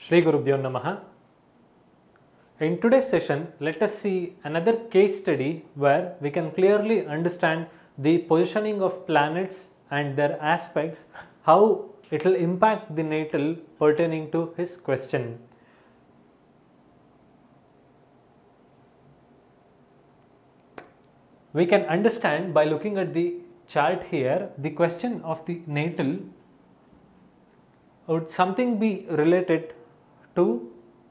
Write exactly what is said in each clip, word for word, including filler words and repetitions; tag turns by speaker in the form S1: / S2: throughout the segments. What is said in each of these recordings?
S1: Shri Gurubhyo Namaha. In today's session, let us see another case study where we can clearly understand the positioning of planets and their aspects, how it will impact the natal pertaining to his question. We can understand by looking at the chart here, the question of the natal would something be related to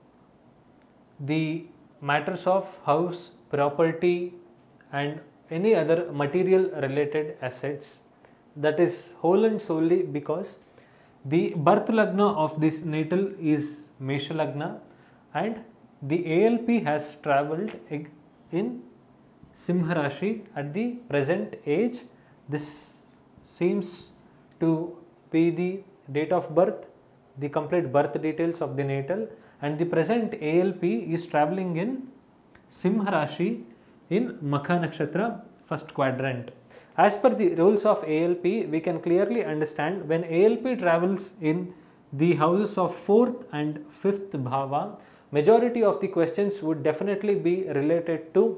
S1: the matters of house, property and any other material related assets. That is whole and solely because the birth lagna of this natal is Mesha Lagna and the A L P has travelled in Simha Rashi at the present age. This seems to be the date of birth, the complete birth details of the natal, and the present A L P is travelling in Simha Rashi in Makha Nakshatra first quadrant. As per the rules of A L P, we can clearly understand when A L P travels in the houses of fourth and fifth bhava, majority of the questions would definitely be related to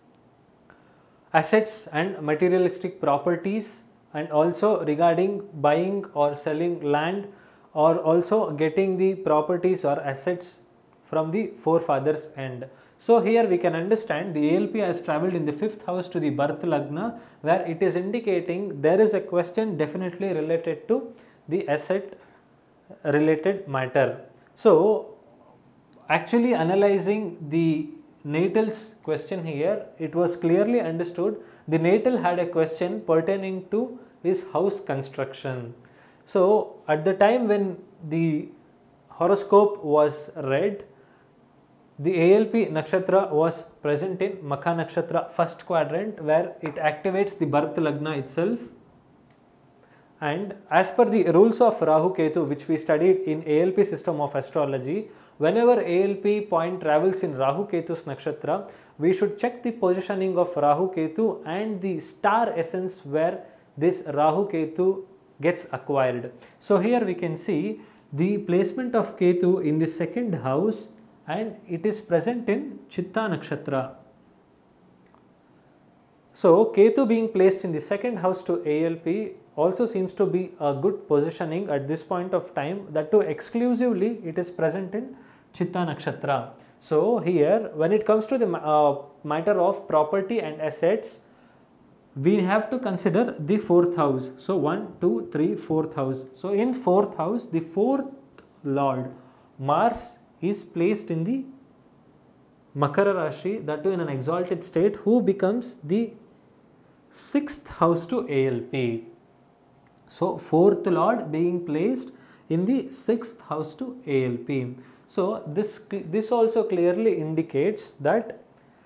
S1: assets and materialistic properties, and also regarding buying or selling land, or also getting the properties or assets from the forefathers end. So here we can understand the A L P has travelled in the fifth house to the birth lagna, where it is indicating there is a question definitely related to the asset related matter. So actually analyzing the natal's question here, it was clearly understood the natal had a question pertaining to his house construction. So at the time when the horoscope was read, the A L P nakshatra was present in Makha Nakshatra first quadrant, where it activates the birth lagna itself. And as per the rules of Rahu Ketu, which we studied in A L P system of astrology, whenever A L P point travels in Rahu Ketu's nakshatra, we should check the positioning of Rahu Ketu and the star essence where this Rahu Ketu gets acquired. So here we can see the placement of Ketu in the second house, and it is present in Chitta Nakshatra. So Ketu being placed in the second house to A L P also seems to be a good positioning at this point of time, that too exclusively it is present in Chitta Nakshatra. So here when it comes to the uh, matter of property and assets, we have to consider the fourth house. So one, two, three, fourth house. So in fourth house, the fourth lord Mars is placed in the Makara Rashi, that too in an exalted state, who becomes the sixth house to A L P. So fourth lord being placed in the sixth house to A L P. So this, this also clearly indicates that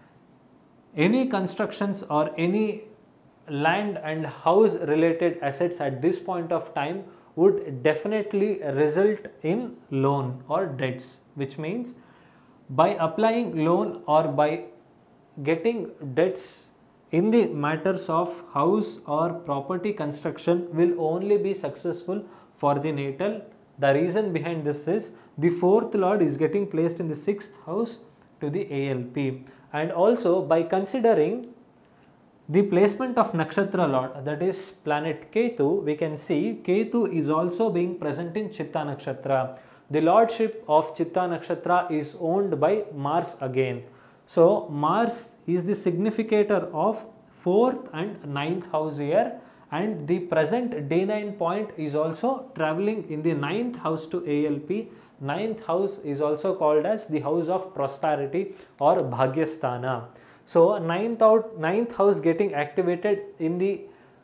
S1: any constructions or any land and house related assets at this point of time would definitely result in loan or debts, which means by applying loan or by getting debts in the matters of house or property construction will only be successful for the natal. The reason behind this is the fourth lord is getting placed in the sixth house to the A L P, and also by considering the placement of nakshatra lord, that is planet Ketu, we can see Ketu is also being present in Chitta Nakshatra. The lordship of Chitta Nakshatra is owned by Mars again. So Mars is the significator of fourth and ninth house here, and the present D nine point is also travelling in the ninth house to A L P. Ninth house is also called as the house of prosperity or Bhagyasthana. So ninth out ninth house getting activated in the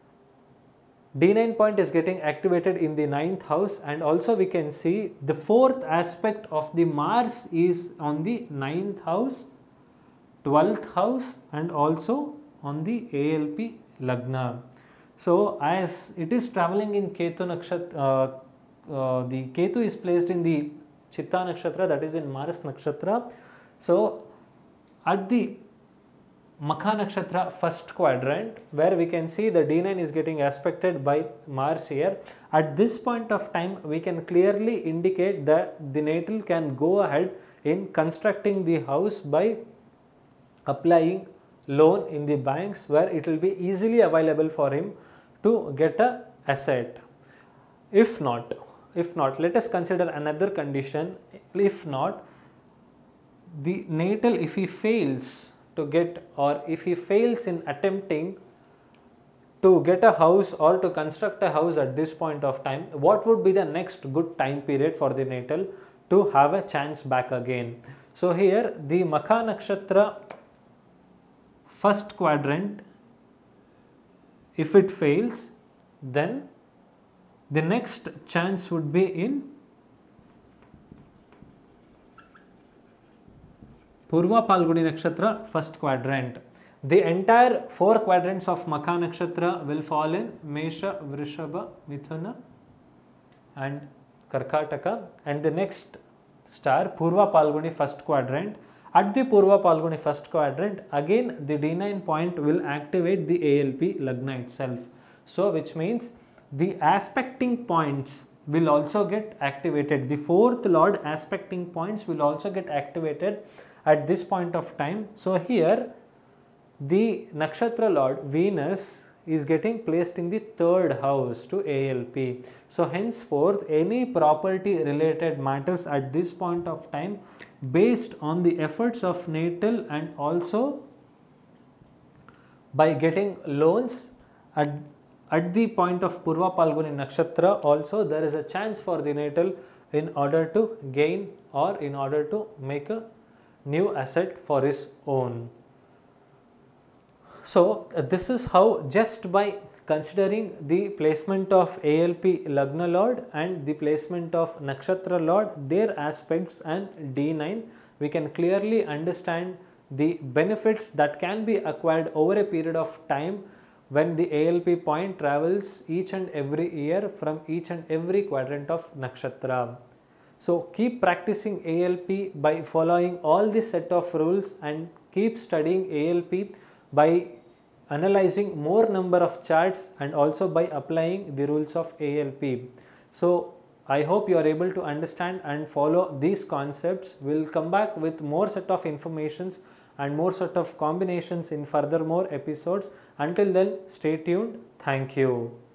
S1: D nine point is getting activated in the ninth house, and also we can see the fourth aspect of the Mars is on the ninth house, twelfth house and also on the A L P Lagna. So as it is travelling in Ketu Nakshatra, uh, uh, the Ketu is placed in the Chitta Nakshatra, that is in Mars Nakshatra. So at the Makha Nakshatra first quadrant, where we can see the D nine is getting aspected by Mars here. At this point of time, we can clearly indicate that the natal can go ahead in constructing the house by applying loan in the banks, where it will be easily available for him to get a asset. If not, if not, let us consider another condition. If not, the natal, if he fails to get, or if he fails in attempting to get a house or to construct a house at this point of time, what would be the next good time period for the natal to have a chance back again? So here the Makha Nakshatra first quadrant, if it fails, then the next chance would be in Purva Palguni Nakshatra first quadrant. The entire four quadrants of Makha Nakshatra will fall in Mesha, Vrishabha, Mithuna and Karkataka, and the next star Purva Palguni first quadrant. At the Purva Palguni first quadrant, again the D nine point will activate the A L P Lagna itself. So which means the aspecting points will also get activated. The fourth lord aspecting points will also get activated at this point of time. So here the Nakshatra lord Venus is getting placed in the third house to A L P. So henceforth any property related matters at this point of time, based on the efforts of natal and also by getting loans at, at the point of Purva Palguni Nakshatra, also there is a chance for the natal in order to gain or in order to make a new asset for his own. So uh, this is how, just by considering the placement of A L P Lagna Lord and the placement of Nakshatra Lord, their aspects and D nine, we can clearly understand the benefits that can be acquired over a period of time when the A L P point travels each and every year from each and every quadrant of Nakshatra. So keep practicing A L P by following all this set of rules, and keep studying A L P by analyzing more number of charts and also by applying the rules of A L P. So I hope you are able to understand and follow these concepts. We'll come back with more set of informations and more set of combinations in further more episodes. Until then, stay tuned. Thank you.